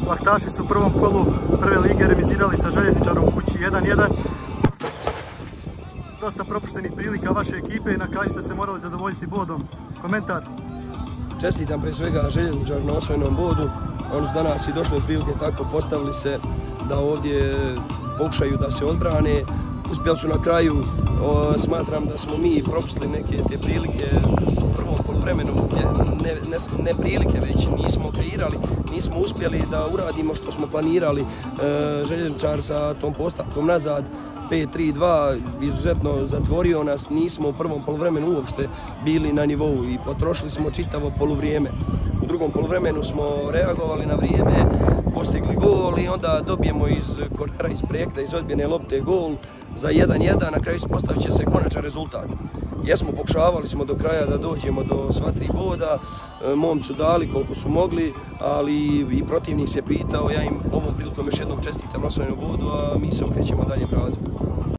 Laktaši su u prvom kolu prve lige remizirali sa Željezničarom kući 1-1. Dosta propuštenih prilika vaše ekipe i na kraju ste se morali zadovoljiti bodom. Komentar? Čestitam prije svega Željezničaru na osvojenom bodu. Oni su danas i došli od prilike tako postavili se da ovdje pokušaju da se odbrane. Uspjeli su na kraju, smatram da smo mi propustili neke te prilike u prvom poluvremenu, ne prilike već nismo kreirali, nismo uspjeli da uradimo što smo planirali. Željezničar sa tom postavkom nazad 5-3-2 izuzetno zatvorio nas, nismo u prvom poluvremenu uopšte bili na nivou i potrošili smo čitavo poluvrijeme. U drugom poluvremenu smo reagovali na vrijeme, postigli gol i onda dobijemo iz kornera, iz projekta, iz odbijene lopte gol za 1-1, na kraju postavit će se konačan rezultat. Jesmo, pokušavali smo do kraja da dođemo do sva 3 boda, momci su dali koliko su mogli, ali i protivnik se pitao, ja im ovom prilikom još jednom čestitam na osvojenom bodu, a mi se okrećemo daljem radu.